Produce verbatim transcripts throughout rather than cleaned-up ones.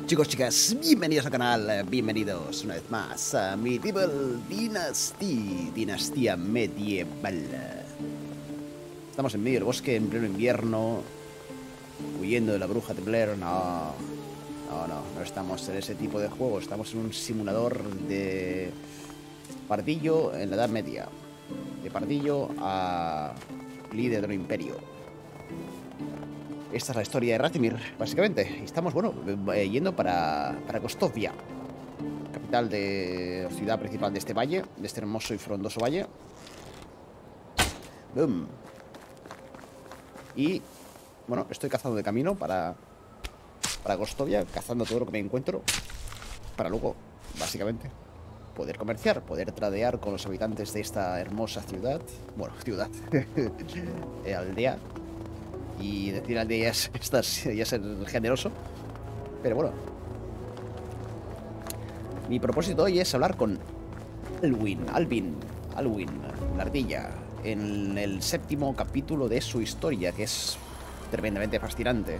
Chicos, chicas, bienvenidos al canal, bienvenidos una vez más a Medieval Dynasty, Dinastía Medieval. Estamos en medio del bosque, en pleno invierno, huyendo de la bruja de Blair. No, no, no, no estamos en ese tipo de juego, estamos en un simulador de pardillo en la Edad Media. De pardillo a líder de un imperio. Esta es la historia de Ratimir, básicamente. Estamos, bueno, eh, yendo para, para Kostovia, capital de ciudad principal de este valle, de este hermoso y frondoso valle. Boom. Y, bueno, estoy cazando de camino para, para Kostovia, cazando todo lo que me encuentro, para luego, básicamente, poder comerciar, poder tradear con los habitantes de esta hermosa ciudad. Bueno, ciudad, eh, aldea. Y decir al día es, ya ser generoso. Pero bueno, mi propósito hoy es hablar con Alwyn, Alvin, Alwyn, la ardilla, en el séptimo capítulo de su historia, que es tremendamente fascinante.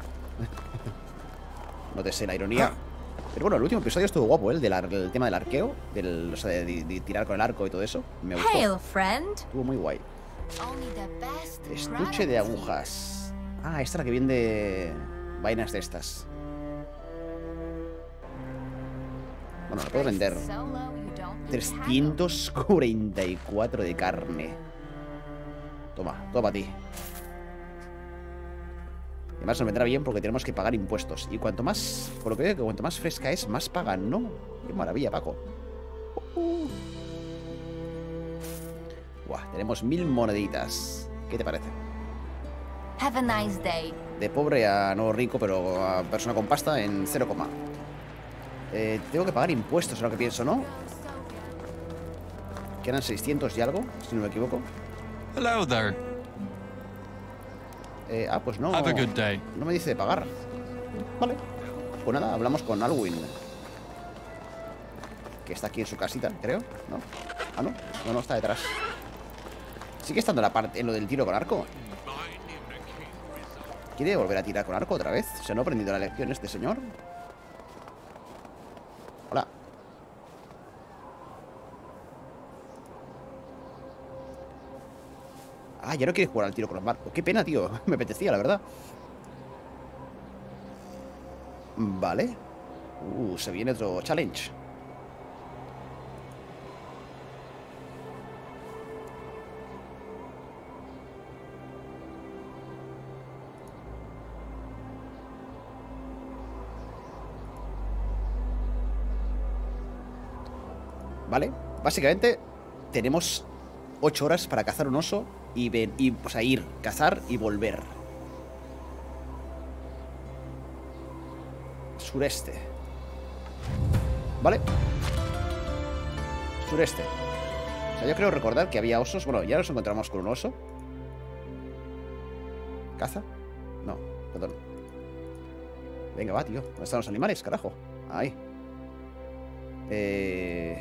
Nótese la ironía. Pero bueno, el último episodio estuvo guapo, ¿eh? El, del ar el tema del arqueo, del, o sea, de, de, de tirar con el arco y todo eso. Me gustó. Hail, friend. Estuvo muy guay. Estuche de agujas. Ah, esta es la que vende vainas de estas. Bueno, la puedo vender. trescientos cuarenta y cuatro de carne. Toma, todo para ti. Además nos vendrá bien porque tenemos que pagar impuestos. Y cuanto más, por lo que veo, que cuanto más fresca es, más pagan, ¿no? Qué maravilla, Paco. Uh. Buah, tenemos mil moneditas. ¿Qué te parece? Have a nice day. De pobre a no rico, pero a persona con pasta en cero, eh, tengo que pagar impuestos, es lo que pienso, ¿no? Que eran seiscientos y algo, si no me equivoco. Hello there. Eh, ah, pues no. Have a good day. No me dice de pagar. Vale. Pues nada, hablamos con Alwyn, que está aquí en su casita, creo. ¿No? Ah, no. No, no, está detrás. Sigue estando la parte en lo del tiro con arco. ¿Quiere volver a tirar con arco otra vez? ¿Se no ha aprendido la lección este señor? Hola. Ah, ya no quiere jugar al tiro con los barcos. Qué pena, tío. Me apetecía, la verdad. Vale. Uh, se viene otro challenge. Vale, básicamente tenemos ocho horas para cazar un oso y, ven, y o sea, ir, cazar y volver. Sureste. Vale. Sureste. O sea, yo creo recordar que había osos. Bueno, ya nos encontramos con un oso. ¿Caza? No, perdón. Venga, va, tío. ¿Dónde están los animales, carajo? Ahí. Eh...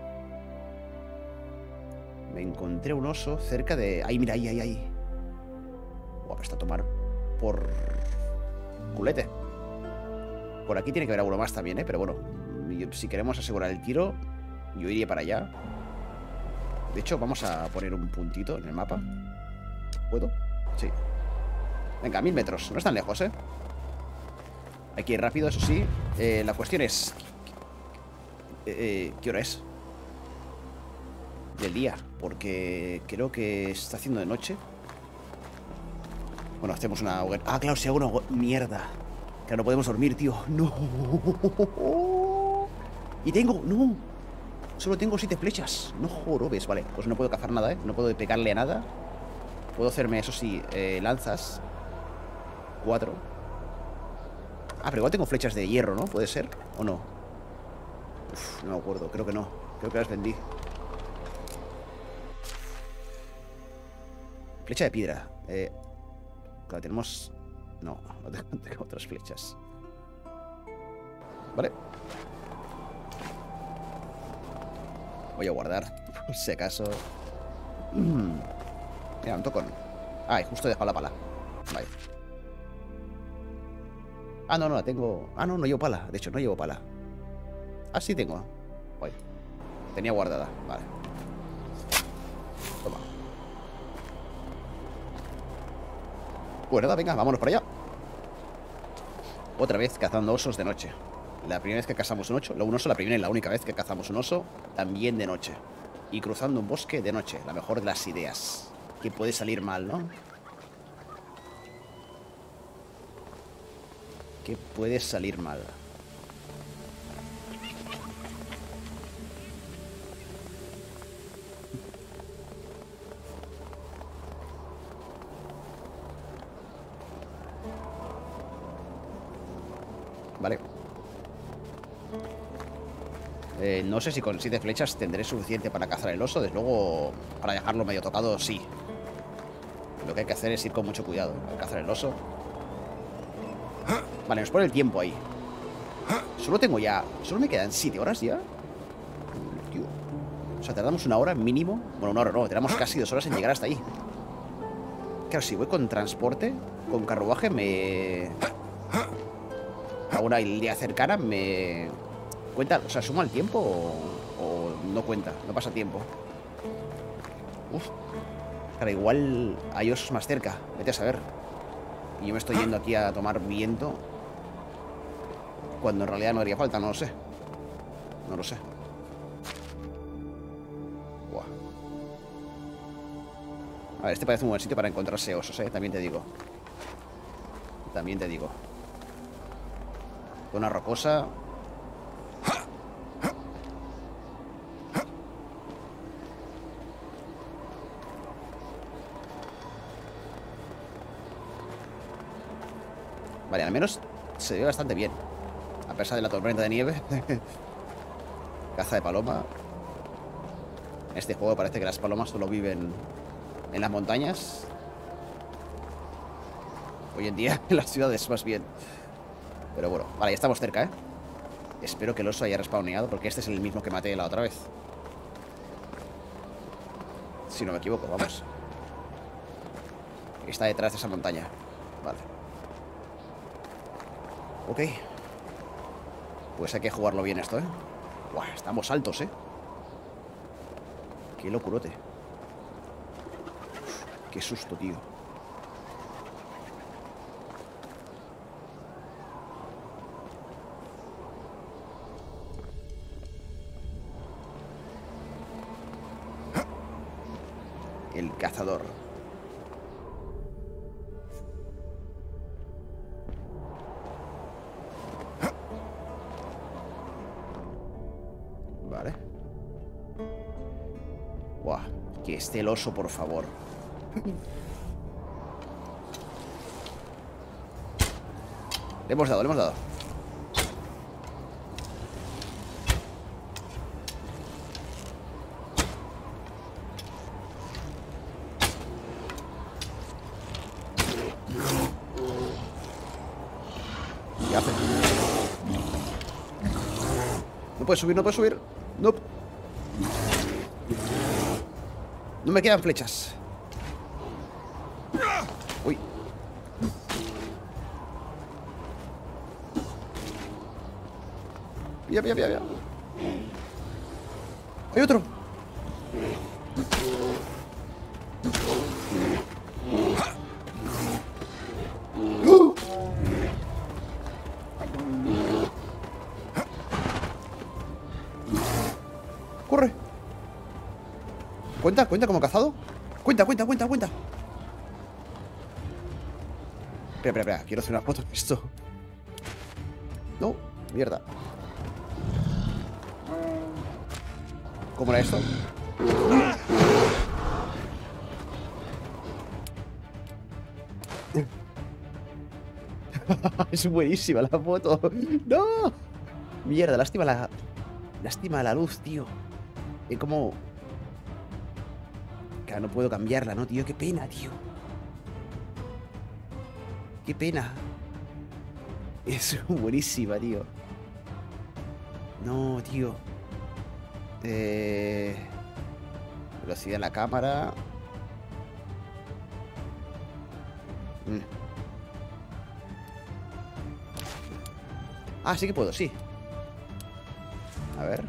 Me encontré un oso cerca de... Ahí, mira, ahí, ahí, ahí. Guau, está a tomar por... culete. Por aquí tiene que haber alguno más también, ¿eh? Pero bueno, si queremos asegurar el tiro, yo iría para allá. De hecho, vamos a poner un puntito en el mapa. ¿Puedo? Sí. Venga, mil metros. No es tan lejos, ¿eh? Hay que ir rápido, eso sí. Eh, la cuestión es... Eh, ¿Qué hora es? Del día, porque creo que está haciendo de noche. Bueno, hacemos una hoguera. Ah, claro, si hago una hoguera. Mierda. Que no podemos dormir, tío. No. Y tengo... No. Solo tengo siete flechas. No jorobes. Vale, pues no puedo cazar nada, ¿eh? No puedo pegarle a nada. Puedo hacerme, eso sí, eh, lanzas. Cuatro. Ah, pero igual tengo flechas de hierro, ¿no? ¿Puede ser? ¿O no? Uf, no me acuerdo, creo que no. Creo que las vendí. Flecha de piedra. Eh, claro, tenemos... No, no tengo, tengo otras flechas. Vale. Voy a guardar, por si acaso. Mm. Mira, un tocón. Ay, justo he dejado la pala. Vale. Ah, no, no, la tengo... Ah, no, no llevo pala. De hecho, no llevo pala. Ah, sí tengo. Oye, tenía guardada. Vale. Toma. Pues nada, venga, vámonos para allá. Otra vez cazando osos de noche. La primera vez que cazamos un oso, un oso, la primera y la única vez que cazamos un oso, también de noche. Y cruzando un bosque de noche. La mejor de las ideas. Que puede salir mal, ¿no? Que puede salir mal. Vale. Eh, no sé si con siete flechas tendré suficiente para cazar el oso. Desde luego, para dejarlo medio tocado, sí. Lo que hay que hacer es ir con mucho cuidado al cazar el oso. Vale, nos pone el tiempo ahí. Solo tengo ya... Solo me quedan siete horas ya. Tío. O sea, tardamos una hora mínimo. Bueno, una hora no, tenemos casi dos horas en llegar hasta ahí. Claro, si voy con transporte, con carruaje, me... a una aldea cercana, me... ¿Cuenta? O sea, ¿suma el tiempo o, o no cuenta? No pasa tiempo. Uf. Claro, igual hay osos más cerca. Vete a saber. Y yo me estoy yendo aquí a tomar viento, cuando en realidad no haría falta, no lo sé. No lo sé. Buah. A ver, este parece un buen sitio para encontrarse osos, ¿eh? También te digo. También te digo. Zona rocosa. Vale, al menos se ve bastante bien, a pesar de la tormenta de nieve. Caza de paloma. En este juego parece que las palomas solo viven en las montañas. Hoy en día en las ciudades más bien. Pero bueno, vale, ya estamos cerca, ¿eh? Espero que el oso haya respawneado, porque este es el mismo que maté la otra vez. Si no me equivoco, vamos. Está detrás de esa montaña. Vale. Ok. Pues hay que jugarlo bien esto, ¿eh? Buah, estamos altos, ¿eh? Qué locurote. Uf, qué susto, tío. El cazador. Vale. Buah, que esté el oso, por favor. Le hemos dado, le hemos dado. ¿Qué hace? No puede subir, no puede subir. No. No me quedan flechas. Uy. Mira, mira, mira, mira. Hay otro. ¡Oh! Corre. ¿Cuenta? ¿Cuenta como cazado? Cuenta, cuenta, cuenta, cuenta. Espera, espera, espera. Quiero hacer una foto de esto. No, mierda. ¿Cómo era esto? Es buenísima la foto. ¡No! Mierda, lástima la... Lástima la luz, tío. Es como... Claro, no puedo cambiarla, ¿no, tío? Qué pena, tío. Qué pena. Es buenísima, tío. No, tío. Eh... Velocidad en la cámara. Mm. Ah, sí que puedo, sí. A ver.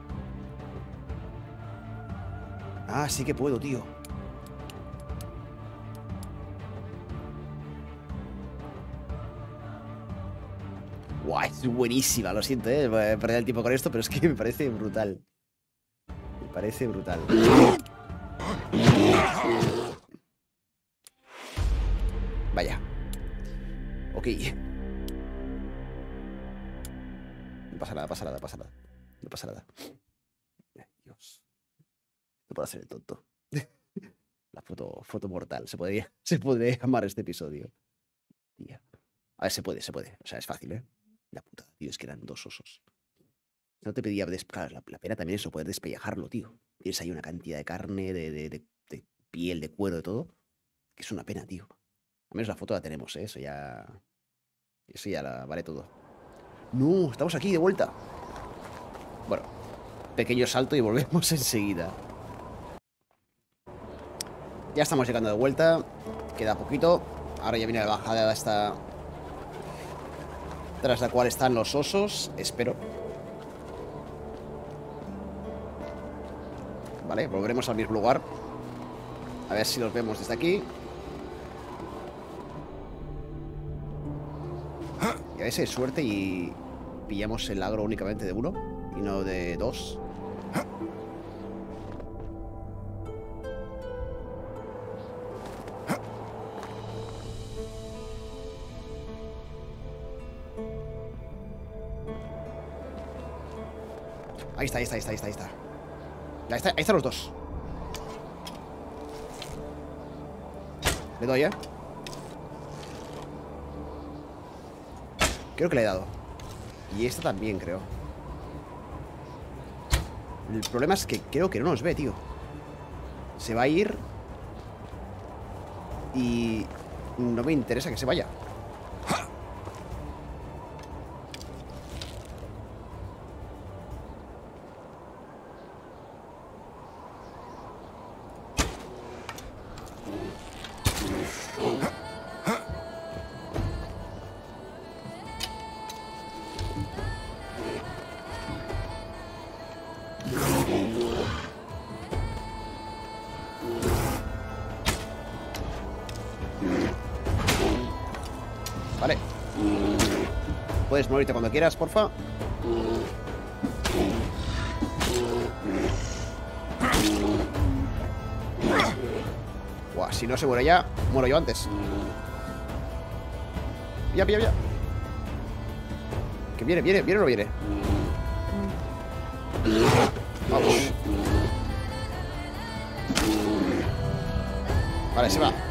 Ah, sí que puedo, tío. Guau, es buenísima, lo siento, eh. Voy a perder el tiempo con esto, pero es que me parece brutal. Me parece brutal. Vaya. Ok. No pasa nada, pasa nada, pasa nada. No pasa nada. Dios. No puedo hacer el tonto. La foto, foto mortal. Se podría, se podría llamar este episodio. Tía. A ver, se puede, se puede. O sea, es fácil, ¿eh? La puta, tío, es que eran dos osos. No te pedía... Claro, la, la pena también es eso, poder despellejarlo, tío. Tienes ahí una cantidad de carne, de, de, de, de piel, de cuero, de todo. Que es una pena, tío. Al menos la foto la tenemos, ¿eh? Eso ya... Eso ya la vale todo. No, estamos aquí de vuelta. Bueno, pequeño salto y volvemos enseguida. Ya estamos llegando de vuelta. Queda poquito. Ahora ya viene la bajada esta... Tras la cual están los osos. Espero. Vale, volveremos al mismo lugar. A ver si los vemos desde aquí. Y a ver si hay suerte y pillamos el agro únicamente de uno y no de dos. Ahí está, ahí está, ahí está, ahí está, ahí está. Ahí está, ahí están los dos. Le doy, ¿eh? Creo que le he dado. Y esta también, creo. El problema es que creo que no nos ve, tío. Se va a ir. Y no me interesa que se vaya. Vale. Puedes morirte cuando quieras, porfa. Buah, si no se muere ya, muero yo antes. Ya, ya, ya. Que viene, viene, viene o no viene. Vamos. Vale, se va.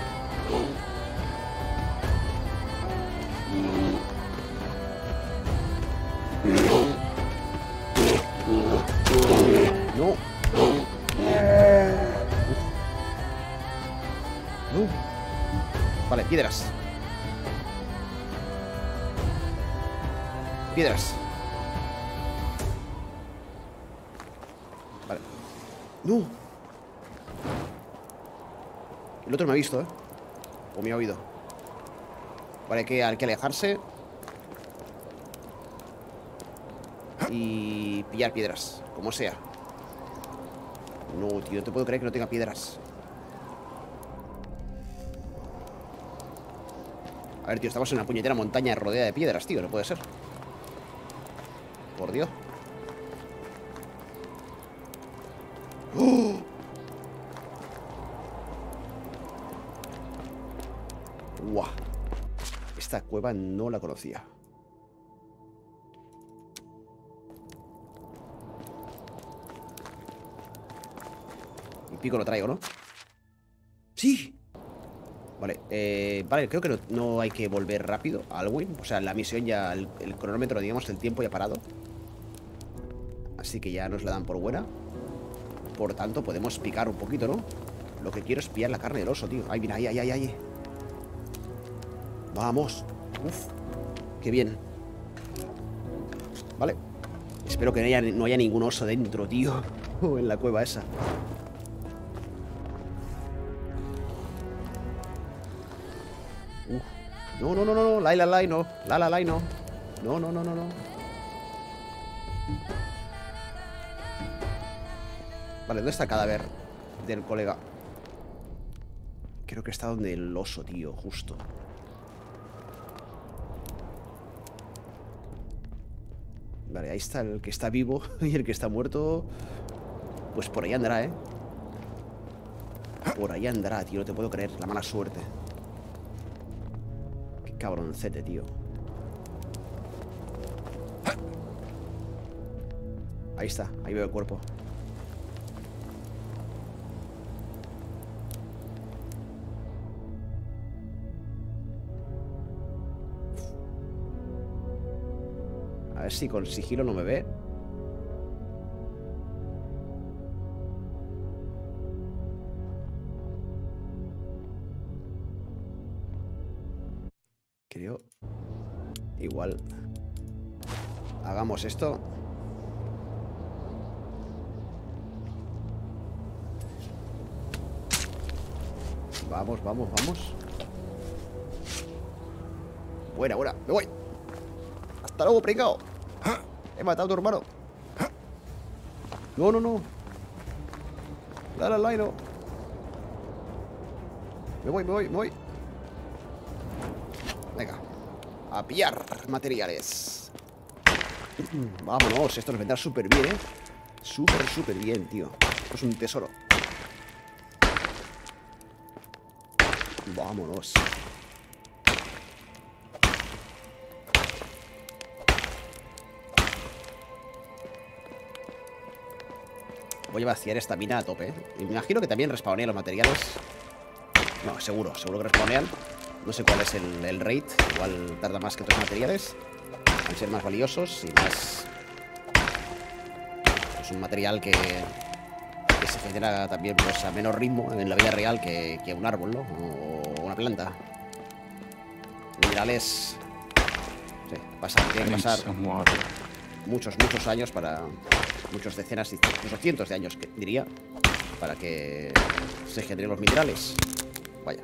No. No. Vale, piedras. Piedras. Vale. No. El otro me ha visto, ¿eh? O me ha oído. Vale, hay que, hay que alejarse. Y pillar piedras, como sea. No, tío, no te puedo creer que no tenga piedras. A ver, tío, estamos en una puñetera montaña rodeada de piedras, tío. No puede ser. Por Dios. ¡Oh! ¡Guau! Esta cueva no la conocía. El pico lo traigo, ¿no? ¡Sí! Vale, eh, vale, creo que no, no hay que volver rápido a Alwyn. O sea, la misión ya, el, el cronómetro, digamos, el tiempo ya ha parado. Así que ya nos la dan por buena. Por tanto, podemos picar un poquito, ¿no? Lo que quiero es pillar la carne del oso, tío. Ay, mira, ahí, ahí, ahí, ahí. Vamos. Uf, qué bien. Vale. Espero que no haya, no haya ningún oso dentro, tío. En la cueva esa. Uf. No, no, no, no, no. Lai, la, lai, no. La, la, lai, no. No, no, no, no, no. Vale, ¿dónde está el cadáver del colega? Creo que está donde el oso, tío, justo. Vale, ahí está el que está vivo. Y el que está muerto, pues por ahí andará, ¿eh? Por ahí andará, tío, no te puedo creer. La mala suerte. Qué cabroncete, tío. Ahí está, ahí veo el cuerpo. A ver si con sigilo no me ve. Creo. Igual. Hagamos esto. Vamos, vamos, vamos. Buena, buena. Me voy. Hasta luego, pringao. He matado a tu hermano. No, no, no. Dale al line. Me voy, me voy, me voy. Venga. A pillar materiales. Vámonos. Esto nos vendrá súper bien, ¿eh? Súper, súper bien, tío. Esto es un tesoro. Vámonos. Voy a vaciar esta mina a tope, ¿eh? Me imagino que también respawnean los materiales. No, seguro, seguro que respawnean. No sé cuál es el, el rate. Igual tarda más que otros materiales. Van a ser más valiosos y más... Es un material que, que se genera también pues, a menor ritmo en la vida real que, que un árbol, ¿no? O una planta. Minerales... Sí, pasa, tiene que pasar muchos, muchos años para... Muchos decenas, incluso cientos de años, que diría, para que se generen los minerales. Vaya.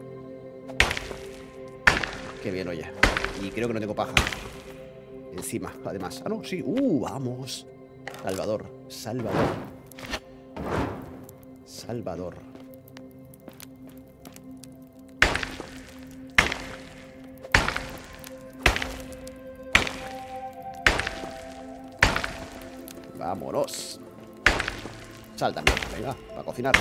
Qué bien, oye. Y creo que no tengo paja. Encima, además. Ah, no, sí. Uh, vamos. Salvador. Salvador. Salvador. Vámonos. Sal también, venga, para cocinar.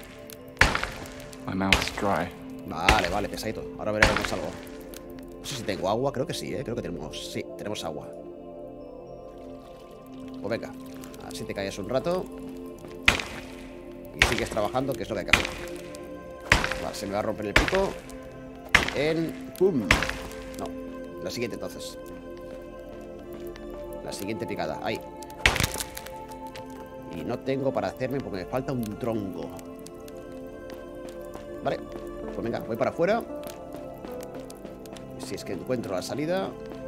My mouth's dry. Vale, vale, pesadito. Ahora veremos algo. No sé si tengo agua, creo que sí, ¿eh? Creo que tenemos... Sí, tenemos agua. Pues venga, así te callas un rato. Y sigues trabajando, que es lo que hay que hacer. Vale, se me va a romper el pico. En... ¡Pum! No, la siguiente entonces. La siguiente picada, ahí. Y no tengo para hacerme porque me falta un tronco. Vale, pues venga, voy para afuera. Si es que encuentro la salida.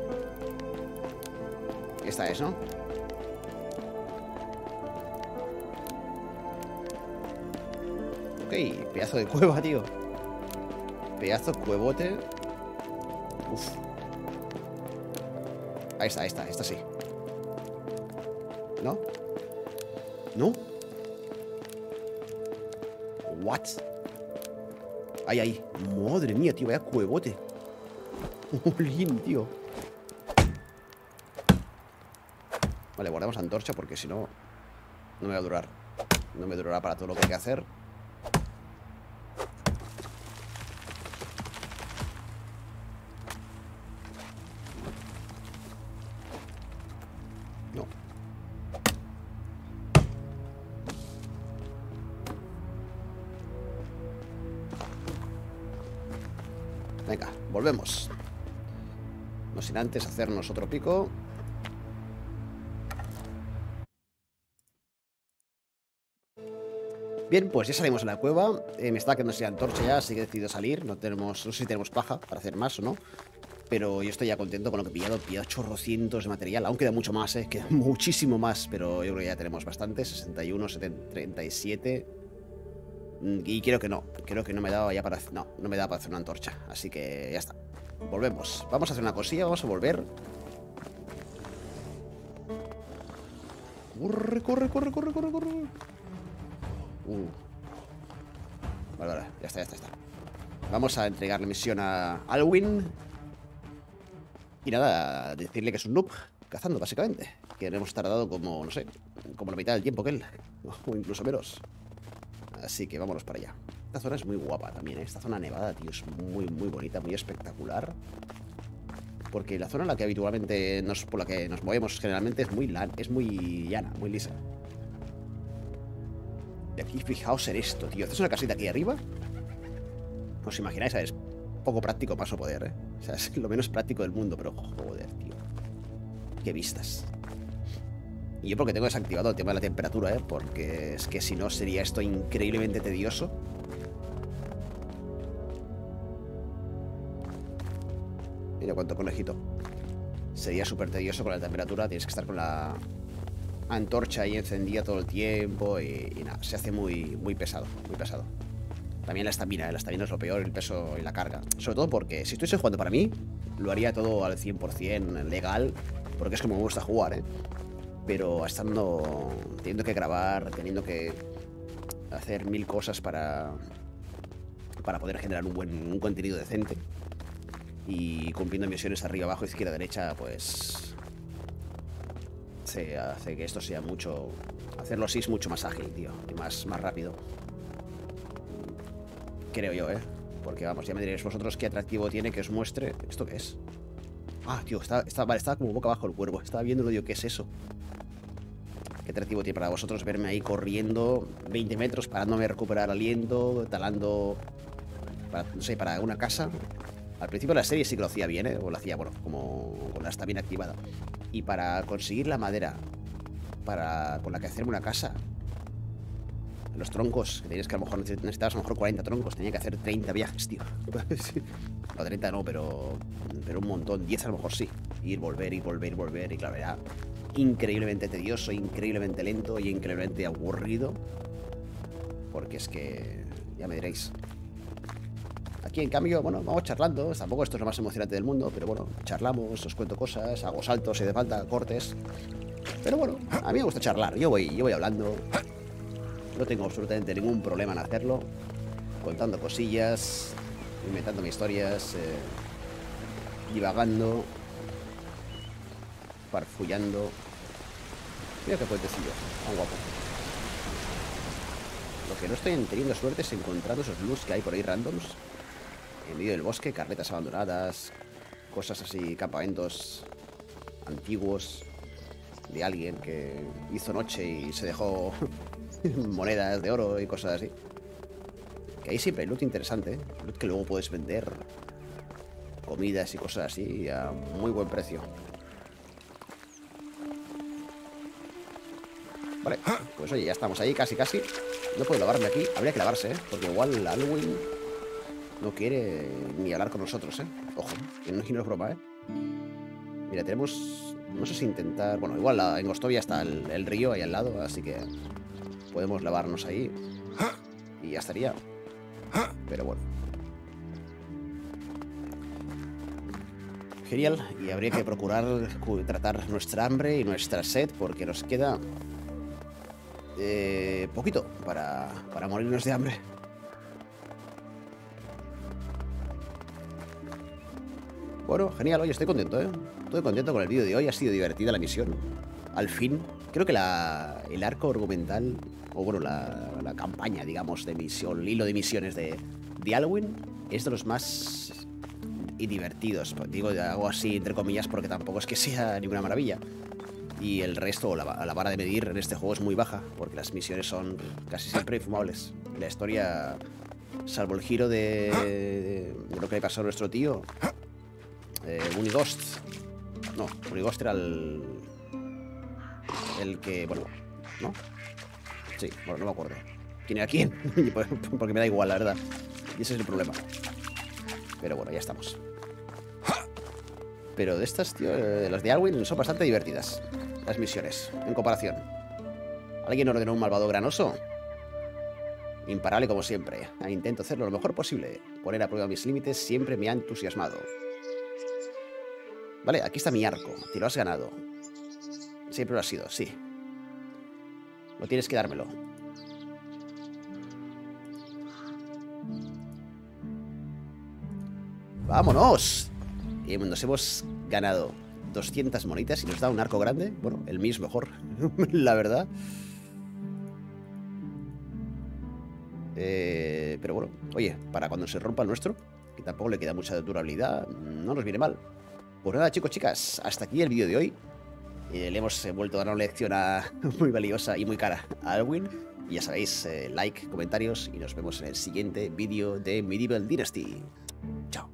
Esta es, ¿no? Ok, pedazo de cueva, tío. Pedazo de cuevote. Uf. Ahí está, ahí está, esta sí. ¿No? ¿No? ¿What? Ay, ay. Madre mía, tío. Vaya cuevote. Jolín, tío. Vale, guardamos antorcha porque si no, no me va a durar. No me durará para todo lo que hay que hacer. No. Venga, volvemos. No sin antes hacernos otro pico. Bien, pues ya salimos de la cueva. eh, Me está quedando sin antorcha ya, así que he decidido salir. No tenemos, no sé si tenemos paja para hacer más o no, pero yo estoy ya contento con lo que he pillado. He pillado chorrocientos de material. Aún queda mucho más, eh queda muchísimo más, pero yo creo que ya tenemos bastante. Sesenta y uno, setenta, treinta y siete. Y creo que no, creo que no me daba ya para... No, no me da para hacer una antorcha. Así que ya está. Volvemos. Vamos a hacer una cosilla, vamos a volver Corre, corre, corre, corre, corre, corre. Uh. Vale, vale, ya está, ya está, ya está. Vamos a entregar la misión a Alwyn. Y nada, decirle que es un noob cazando, básicamente. Que hemos tardado como, no sé, como la mitad del tiempo que él. O incluso menos. Así que vámonos para allá. Esta zona es muy guapa también, ¿eh? Esta zona nevada, tío, es muy, muy bonita, muy espectacular. Porque la zona en la que habitualmente nos, por la que nos movemos generalmente es muy, lan, es muy llana, muy lisa. Y aquí fijaos en esto, tío. ¿Esta es una casita aquí arriba? ¿Os imagináis? Es poco práctico paso poder, ¿eh? O sea, es lo menos práctico del mundo, pero joder, tío. Qué vistas. Y yo porque tengo desactivado el tema de la temperatura, ¿eh? Porque es que si no sería esto increíblemente tedioso. Mira cuánto conejito. Sería súper tedioso con la temperatura. Tienes que estar con la antorcha ahí encendida todo el tiempo. Y, y nada, se hace muy, muy pesado. Muy pesado. También la estamina, ¿eh? La estamina es lo peor, el peso y la carga. Sobre todo porque si estuviese jugando para mí, lo haría todo al cien por cien legal. Porque es como me gusta jugar, ¿eh? Pero estando, teniendo que grabar, teniendo que hacer mil cosas para, para poder generar un buen un contenido decente. Y cumpliendo misiones arriba, abajo, izquierda, derecha, pues se hace que esto sea mucho... Hacerlo así es mucho más ágil, tío. Y más, más rápido. Creo yo, ¿eh? Porque vamos, ya me diréis vosotros qué atractivo tiene que os muestre... ¿Esto qué es? Ah, tío, está, está, vale, estaba como boca abajo el cuervo. Estaba viéndolo, digo, ¿qué es eso? ¿Qué atractivo tiene para vosotros verme ahí corriendo veinte metros, parándome a recuperar aliento, talando, para, no sé, para una casa? Al principio de la serie sí que lo hacía bien, ¿eh? O lo hacía, bueno, como con la estamina activada. Y para conseguir la madera para con la que hacerme una casa, los troncos, que tenías que a lo mejor necesitabas a lo mejor cuarenta troncos, tenía que hacer treinta viajes, tío. No, treinta no, pero, pero un montón, diez a lo mejor sí. Ir, volver, ir, volver, ir, volver, y claro, era increíblemente tedioso, increíblemente lento y increíblemente aburrido. Porque es que, ya me diréis. Aquí, en cambio, bueno, vamos charlando. Tampoco esto es lo más emocionante del mundo, pero bueno, charlamos, os cuento cosas, hago saltos si hace falta, cortes. Pero bueno, a mí me gusta charlar, yo voy, yo voy hablando. No tengo absolutamente ningún problema en hacerlo. Contando cosillas, inventando mis historias, eh, divagando, farfullando. Mira qué puentecillo, tan guapo. Lo que no estoy teniendo suerte es encontrando esos loots que hay por ahí randoms. En medio del bosque, carretas abandonadas, cosas así, campamentos antiguos de alguien que hizo noche y se dejó monedas de oro y cosas así. Que ahí siempre hay loot interesante, ¿eh? Loot que luego puedes vender, comidas y cosas así a muy buen precio. Vale, pues oye, ya estamos ahí casi casi. No puedo lavarme aquí, habría que lavarse, ¿eh? Porque igual Alwyn no quiere ni hablar con nosotros, ¿eh? Ojo, que no, no es broma, ¿eh? Mira, tenemos... No sé si intentar... Bueno, igual la, en Gostovia está el, el río ahí al lado, así que podemos lavarnos ahí y ya estaría. Pero bueno. Genial. Y habría que procurar tratar nuestra hambre y nuestra sed, porque nos queda eh, poquito para, para morirnos de hambre. Bueno, genial, oye, estoy contento, ¿eh? Estoy contento con el vídeo de hoy, ha sido divertida la misión. Al fin, creo que la, el arco argumental, o bueno, la, la campaña, digamos, de misión, el hilo de misiones de, de Alwyn, es de los más y divertidos. Digo, hago así entre comillas porque tampoco es que sea ninguna maravilla. Y el resto, la, la vara de medir en este juego es muy baja, porque las misiones son casi siempre infumables. La historia, salvo el giro de, de, de lo que le pasó a nuestro tío... Eh, Unighost. No, Unighost era el... El que... Bueno, ¿no? Sí, bueno, no me acuerdo quién era quién. Porque me da igual, la verdad. Y ese es el problema. Pero bueno, ya estamos. Pero de estas, tío, de las de Alwyn son bastante divertidas. Las misiones, en comparación. ¿Alguien ordenó un malvado granoso? Imparable como siempre. Intento hacerlo lo mejor posible. Poner a prueba mis límites siempre me ha entusiasmado. Vale, aquí está mi arco. Te lo has ganado. Siempre lo ha sido, sí. O tienes que dármelo. ¡Vámonos! Y nos hemos ganado doscientas monitas y nos da un arco grande. Bueno, el mío es mejor, la verdad. Eh, pero bueno, oye, para cuando se rompa el nuestro, que tampoco le queda mucha durabilidad, no nos viene mal. Pues nada, chicos, chicas, hasta aquí el vídeo de hoy. Eh, le hemos eh, vuelto a dar una lección a, muy valiosa y muy cara a Alwyn. Y ya sabéis, eh, like, comentarios y nos vemos en el siguiente vídeo de Medieval Dynasty. Chao.